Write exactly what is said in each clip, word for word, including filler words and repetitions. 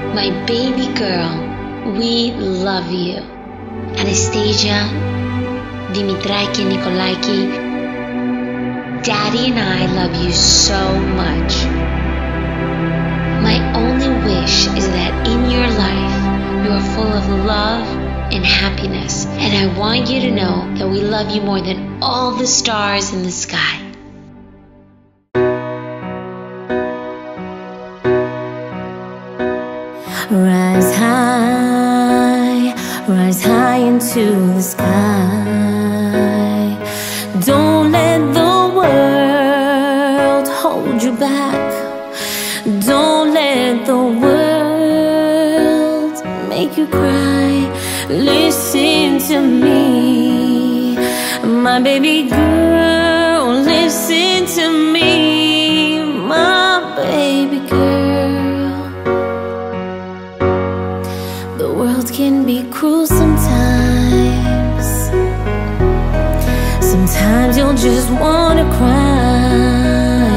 My baby girl, we love you. Anastasia, Dimitraiki, Nikolaiki, Daddy and I love you so much. My only wish is that in your life you are full of love and happiness, and I want you to know that we love you more than all the stars in the sky. Rise high, rise high into the sky. Don't let the world hold you back. Don't let the world make you cry. Listen to me, my baby girl. Listen to me, my baby girl. The world can be cruel sometimes. Sometimes you'll just wanna cry,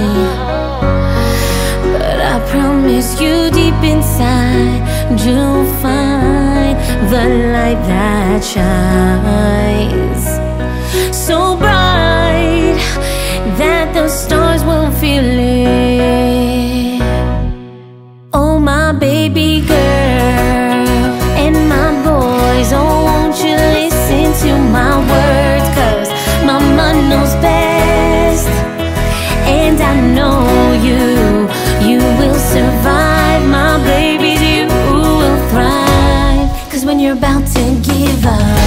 but I promise you deep inside you'll find the light that shines so bright that the stars will feel it. Oh, my baby girl and my boys, oh, won't you listen to my words? 'Cause mama knows best, and I know you, you will survive, my babies, you will thrive. 'Cause when you're about to give up,